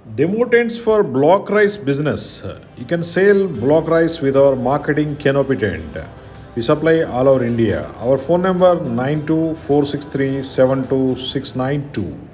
Demo tents for block rice business. You can sell block rice with our marketing canopy tent. We supply all over India. Our phone number 92463 72692.